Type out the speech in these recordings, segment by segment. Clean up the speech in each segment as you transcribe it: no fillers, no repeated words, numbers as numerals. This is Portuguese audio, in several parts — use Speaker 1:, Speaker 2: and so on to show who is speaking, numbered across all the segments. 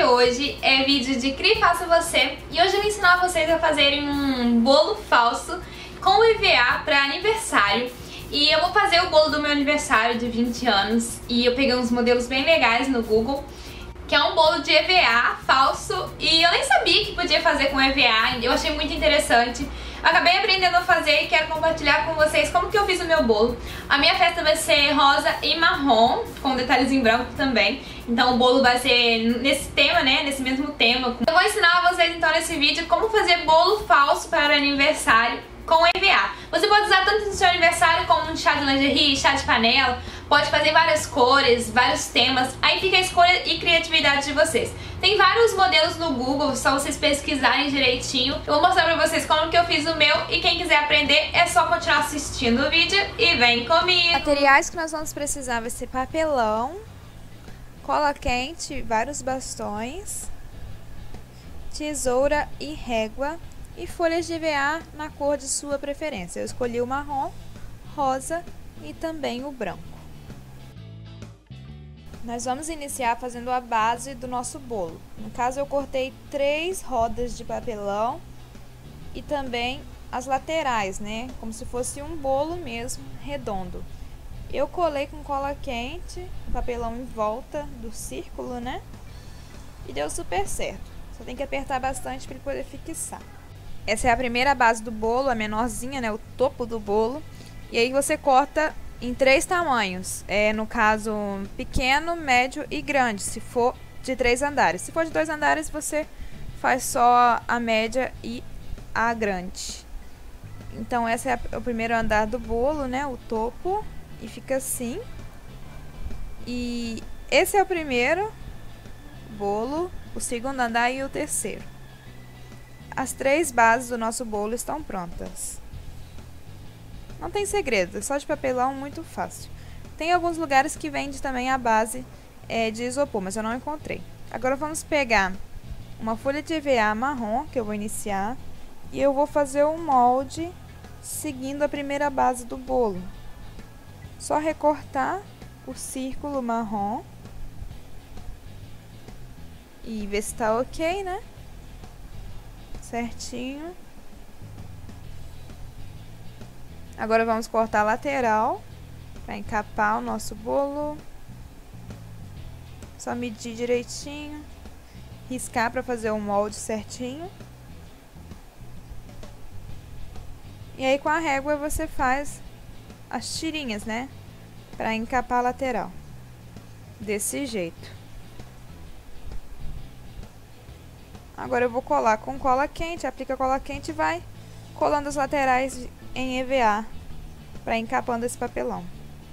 Speaker 1: hoje é vídeo de Crie Faça Você e hoje eu vou ensinar vocês a fazerem um bolo falso com EVA para aniversário. E eu vou fazer o bolo do meu aniversário de 20 anos e eu peguei uns modelos bem legais no Google, que é um bolo de EVA falso e eu nem sabia que podia fazer com EVA, eu achei muito interessante. Eu acabei aprendendo a fazer e quero compartilhar com vocês como que eu fiz o meu bolo. A minha festa vai ser rosa e marrom, com detalhes em branco também. Então o bolo vai ser nesse tema, né? Nesse mesmo tema. Eu vou ensinar a vocês então nesse vídeo como fazer bolo falso para aniversário com EVA. Você pode usar tanto no seu aniversário como um chá de lingerie, chá de panela. Pode fazer várias cores, vários temas. Aí fica a escolha e criatividade de vocês. Tem vários modelos no Google, só vocês pesquisarem direitinho. Eu vou mostrar pra vocês como que eu fiz o meu e quem quiser aprender é só continuar assistindo o vídeo e vem comigo.
Speaker 2: Materiais que nós vamos precisar vai ser papelão, cola quente, vários bastões, tesoura e régua e folhas de EVA na cor de sua preferência. Eu escolhi o marrom, rosa e também o branco. Nós vamos iniciar fazendo a base do nosso bolo. No caso, eu cortei 3 rodas de papelão e também as laterais, né? Como se fosse um bolo mesmo, redondo. Eu colei com cola quente o papelão em volta do círculo, né? E deu super certo. Só tem que apertar bastante para ele poder fixar. Essa é a primeira base do bolo, a menorzinha, né? O topo do bolo. E aí você corta em 3 tamanhos, no caso pequeno, médio e grande, se for de 3 andares. Se for de 2 andares, você faz só a média e a grande. Então esse é o primeiro andar do bolo, né, o topo, e fica assim. E esse é o primeiro bolo, o segundo andar e o terceiro. As 3 bases do nosso bolo estão prontas. Não tem segredo, é só de papelão, muito fácil. Tem alguns lugares que vende também a base de isopor, mas eu não encontrei. Agora vamos pegar uma folha de EVA marrom, que eu vou iniciar, e eu vou fazer um molde seguindo a primeira base do bolo. Só recortar o círculo marrom e ver se tá ok, né? Certinho. Agora vamos cortar a lateral para encapar o nosso bolo. Só medir direitinho, riscar para fazer o molde certinho. E aí com a régua você faz as tirinhas, né? Para encapar a lateral. Desse jeito. Agora eu vou colar com cola quente, aplica cola quente e vai colando as laterais em EVA para encapando esse papelão.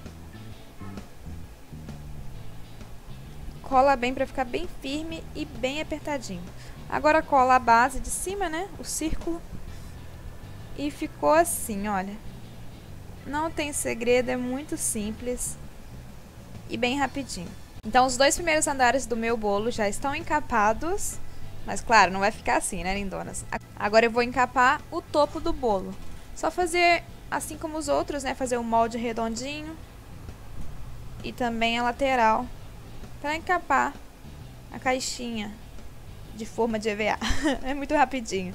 Speaker 2: Cola bem para ficar bem firme e bem apertadinho. Agora cola a base de cima, né? O círculo. E ficou assim, olha. Não tem segredo, é muito simples e bem rapidinho. Então os 2 primeiros andares do meu bolo já estão encapados. Mas claro, não vai ficar assim, né, lindonas? Agora eu vou encapar o topo do bolo. Só fazer assim como os outros, né? Fazer um molde redondinho. E também a lateral. Para encapar a caixinha de forma de EVA. É muito rapidinho.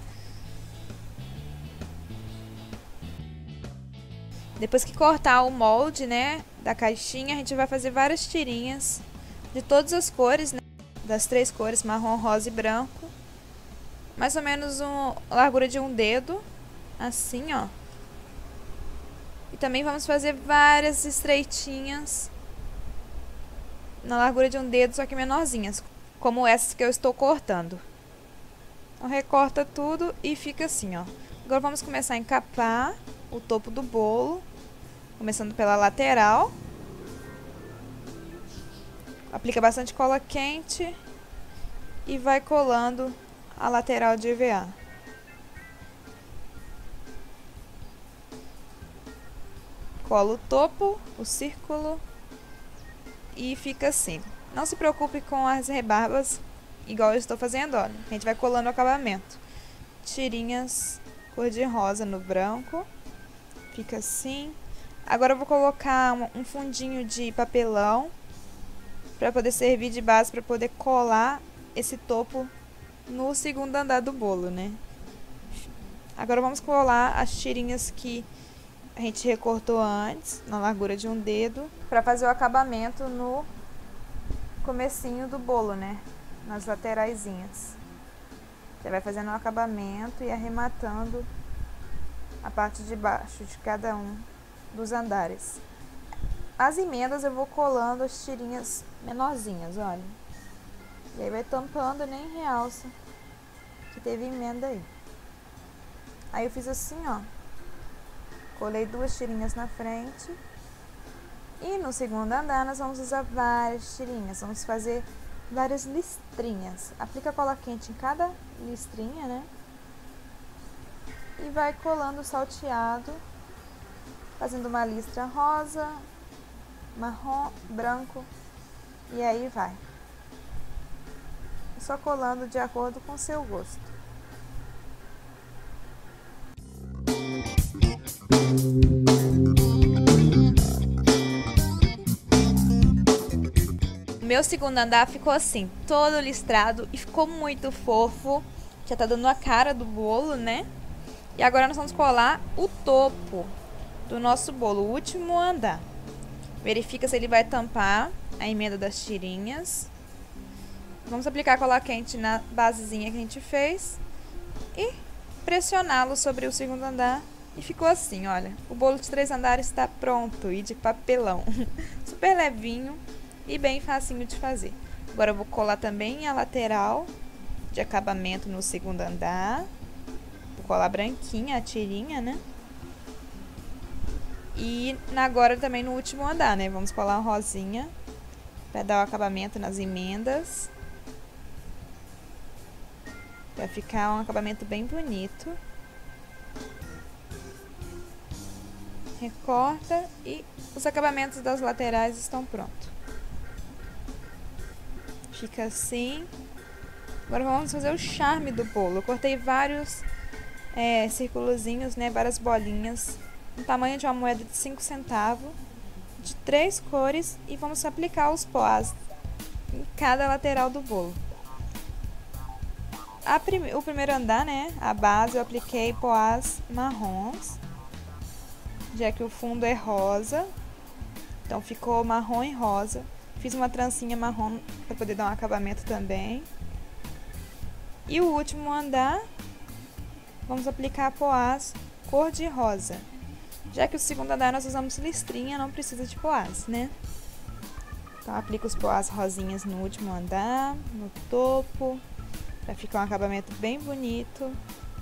Speaker 2: Depois que cortar o molde, né? Da caixinha, a gente vai fazer várias tirinhas. De todas as cores, né? Das 3 cores, marrom, rosa e branco. Mais ou menos a largura de um dedo. Assim, ó. E também vamos fazer várias estreitinhas na largura de um dedo, só que menorzinhas, como essas que eu estou cortando. Então recorta tudo e fica assim, ó. Agora vamos começar a encapar o topo do bolo, começando pela lateral. Aplica bastante cola quente e vai colando a lateral de EVA. Cola o topo, o círculo e fica assim. Não se preocupe com as rebarbas, igual eu estou fazendo, olha. A gente vai colando o acabamento. Tirinhas cor de rosa no branco. Fica assim. Agora eu vou colocar um fundinho de papelão para poder servir de base, para poder colar esse topo no segundo andar do bolo, né? Agora vamos colar as tirinhas que a gente recortou antes, na largura de um dedo, para fazer o acabamento no comecinho do bolo, né? Nas lateraisinhas. Você vai fazendo o acabamento e arrematando a parte de baixo de cada um dos andares. As emendas eu vou colando as tirinhas menorzinhas, olha. E aí vai tampando e nem realça que teve emenda aí. Aí eu fiz assim, ó. Colei 2 tirinhas na frente. E no segundo andar nós vamos usar várias tirinhas. Vamos fazer várias listrinhas. Aplica cola quente em cada listrinha, né? E vai colando o salteado, fazendo uma listra rosa, marrom, branco, e aí vai. Só colando de acordo com o seu gosto. O meu segundo andar ficou assim, todo listrado e ficou muito fofo. Já tá dando a cara do bolo, né? E agora nós vamos colar o topo do nosso bolo, o último andar. Verifica se ele vai tampar a emenda das tirinhas. Vamos aplicar cola quente na basezinha que a gente fez e pressioná-lo sobre o segundo andar. E ficou assim, olha. O bolo de 3 andares está pronto e de papelão. Super levinho e bem facinho de fazer. Agora eu vou colar também a lateral de acabamento no segundo andar. Vou colar branquinha a tirinha, né? E agora também no último andar, né? Vamos colar uma rosinha para dar o acabamento nas emendas. Vai ficar um acabamento bem bonito. Recorta e os acabamentos das laterais estão prontos. Fica assim. Agora vamos fazer o charme do bolo. Eu cortei vários circulozinhos, né? Várias bolinhas. No tamanho de uma moeda de 5 centavos. De 3 cores. E vamos aplicar os poás em cada lateral do bolo. O primeiro andar, né? A base eu apliquei poás marrons. Já que o fundo é rosa. Então ficou marrom e rosa. Fiz uma trancinha marrom para poder dar um acabamento também. E o último andar, vamos aplicar poás cor de rosa. Já que o segundo andar nós usamos listrinha, não precisa de poás, né? Então aplica os poás rosinhas no último andar, no topo, para ficar um acabamento bem bonito.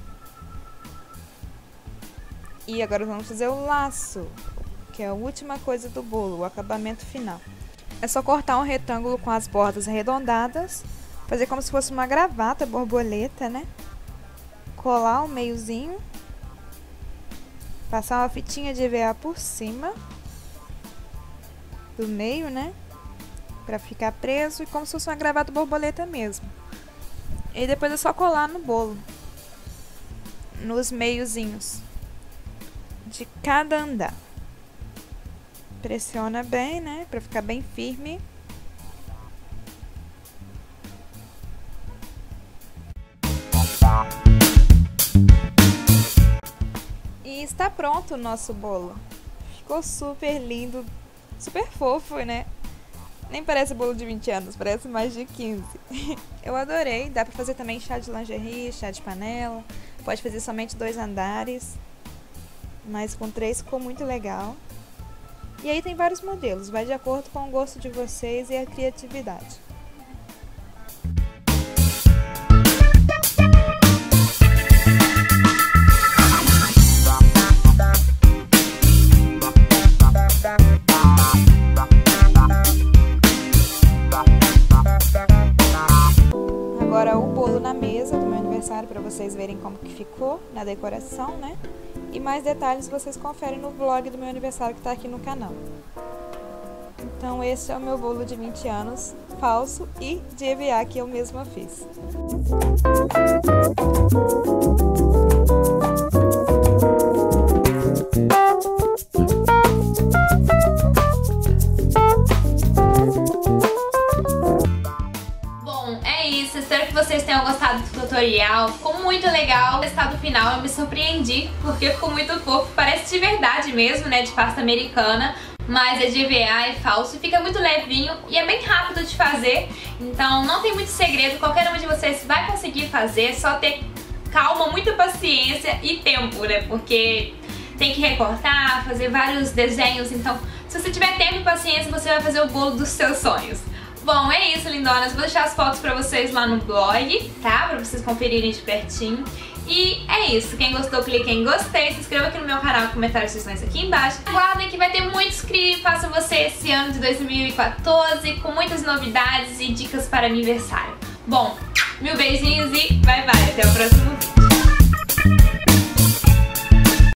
Speaker 2: E agora vamos fazer o laço, que é a última coisa do bolo, o acabamento final. É só cortar um retângulo com as bordas arredondadas, fazer como se fosse uma gravata borboleta, né? Colar o meiozinho, passar uma fitinha de EVA por cima do meio, né? Pra ficar preso e como se fosse uma gravata borboleta mesmo. E depois é só colar no bolo, nos meiozinhos de cada andar. Pressiona bem, né? Pra ficar bem firme. E está pronto o nosso bolo. Ficou super lindo, super fofo, né? Nem parece bolo de 20 anos, parece mais de 15. Eu adorei, dá pra fazer também chá de lingerie, chá de panela. Pode fazer somente 2 andares, mas com 3 ficou muito legal. E aí tem vários modelos, vai de acordo com o gosto de vocês e a criatividade. Agora o bolo na mesa do meu aniversário para vocês verem como que ficou na decoração, né? E mais detalhes vocês conferem no vlog do meu aniversário que tá aqui no canal. Então esse é o meu bolo de 20 anos, falso e de EVA que eu mesma fiz.
Speaker 1: tutorial, ficou muito legal. O resultado final eu me surpreendi, porque ficou muito fofo, parece de verdade mesmo, né, de pasta americana, mas é de EVA, é falso, fica muito levinho e é bem rápido de fazer, então não tem muito segredo, qualquer uma de vocês vai conseguir fazer, só ter calma, muita paciência e tempo, né, porque tem que recortar, fazer vários desenhos, então se você tiver tempo e paciência, você vai fazer o bolo dos seus sonhos. Bom, é isso, lindonas. Vou deixar as fotos pra vocês lá no blog, tá? Pra vocês conferirem de pertinho. E é isso. Quem gostou, clique em gostei. Se inscreva aqui no meu canal, comentário e sugestões aqui embaixo. Aguardem que vai ter muitos que façam você esse ano de 2014 com muitas novidades e dicas para aniversário. Bom, mil beijinhos e bye bye. Até o próximo vídeo.